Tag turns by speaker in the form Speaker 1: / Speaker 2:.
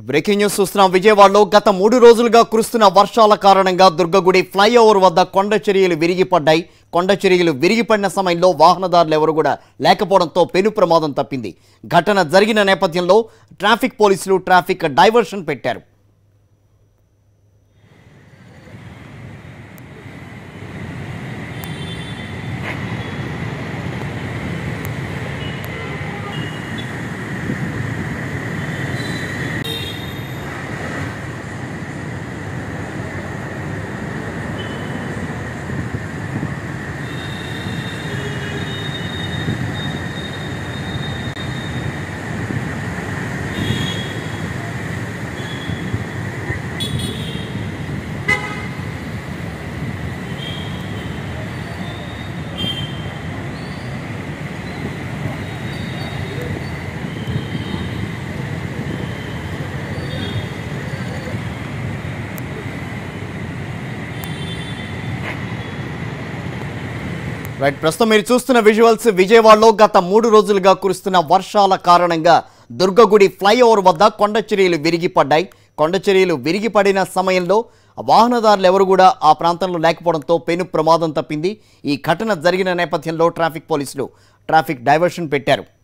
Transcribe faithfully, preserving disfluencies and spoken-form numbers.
Speaker 1: Breaking news చూస్తున్నాం. విజయవాడలో గత మూడు రోజులుగా కురుస్తున్న వర్షాల కారణంగా దుర్గగుడి ఫ్లైఓవర్ వద్ద కొండ చర్యలు విరిగిపడ్డాయి. కొండ చర్యలు విరిగిపడిన సమయంలో వాహనదారులు ఎవరు కూడా లేకపోవడంతో పెను ప్రమాదం తప్పింది. ఘటన జరిగిన నేపథ్యంలో ట్రాఫిక్ పోలీసులు ట్రాఫిక్ డైవర్షన్ పెట్టారు. రైట్, ప్రస్తుతం మీరు చూస్తున్న విజువల్స్ విజయవాడలో గత మూడు రోజులుగా కురుస్తున్న వర్షాల కారణంగా దుర్గగుడి ఫ్లైఓవర్ వద్ద కొండ చర్యలు విరిగిపడ్డాయి. కొండ చర్యలు విరిగిపడిన సమయంలో వాహనదారులు ఎవరు కూడా ఆ ప్రాంతంలో లేకపోవడంతో పెను ప్రమాదం తప్పింది. ఈ ఘటన జరిగిన నేపథ్యంలో ట్రాఫిక్ పోలీసులు ట్రాఫిక్ డైవర్షన్ పెట్టారు.